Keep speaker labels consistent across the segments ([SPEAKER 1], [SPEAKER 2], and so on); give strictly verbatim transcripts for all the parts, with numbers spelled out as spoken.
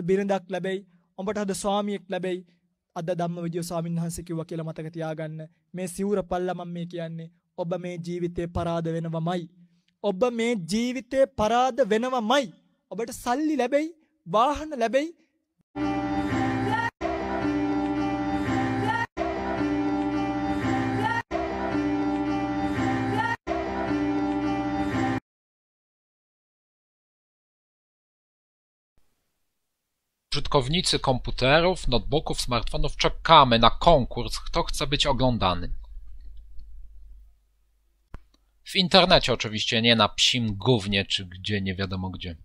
[SPEAKER 1] බිරිඳක් ලැබෙයි. ඔබට අද ස්වාමියෙක් ලැබෙයි. අද ධම්මවිජය ස්වාමීන් වහන්සේ කිව්වා කියලා මතක තියාගන්න. මේ සිවුර පල්ලා මම මේ කියන්නේ ඔබ මේ ජීවිතේ පරාද වෙනවමයි. ඔබ මේ ජීවිතේ පරාද වෙනවමයි. ඔබට සල්ලි ලැබෙයි, වාහන ලැබෙයි.
[SPEAKER 2] Użytkownicy komputerów, notebooków, smartfonów, czekamy na konkurs, kto chce być oglądany. W internecie oczywiście, nie na psim gównie, czy gdzie, nie wiadomo gdzie.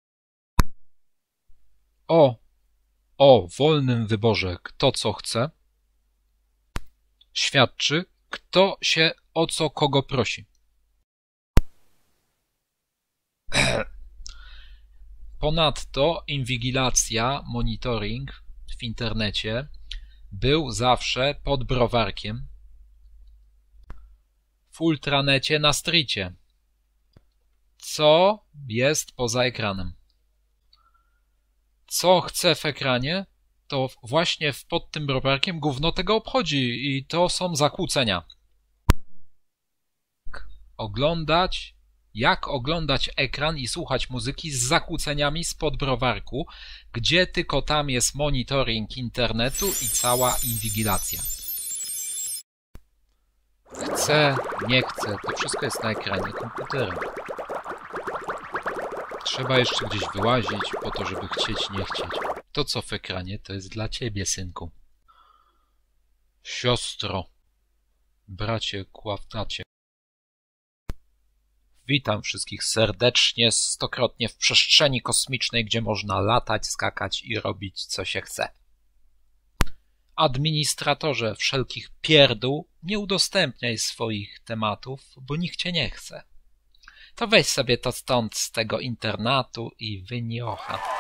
[SPEAKER 2] O, o wolnym wyborze, kto co chce, świadczy, kto się o co kogo prosi. Ponadto inwigilacja, monitoring w internecie był zawsze pod browarkiem, w ultranecie na stricie. Co jest poza ekranem? Co chce w ekranie, to właśnie pod tym browarkiem gówno tego obchodzi i to są zakłócenia. Oglądać Jak oglądać ekran i słuchać muzyki z zakłóceniami spod browarku, gdzie tylko tam jest monitoring internetu i cała inwigilacja. Chcę, nie chcę, to wszystko jest na ekranie komputera. Trzeba jeszcze gdzieś wyłazić po to, żeby chcieć, nie chcieć. To co w ekranie, to jest dla ciebie, synku. Siostro, bracie, kławtacie. Witam wszystkich serdecznie, stokrotnie w przestrzeni kosmicznej, gdzie można latać, skakać i robić co się chce. Administratorze wszelkich pierdół, nie udostępniaj swoich tematów, bo nikt cię nie chce. To weź sobie to stąd z tego internatu i wyniocha.